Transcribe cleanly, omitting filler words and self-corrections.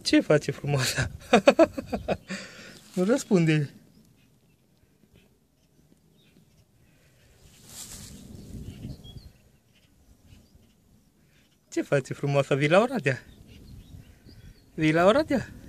Ce face frumoasa? Nu răspunde. Ce face frumoasa? Vii la Oradea? Vii la Oradea?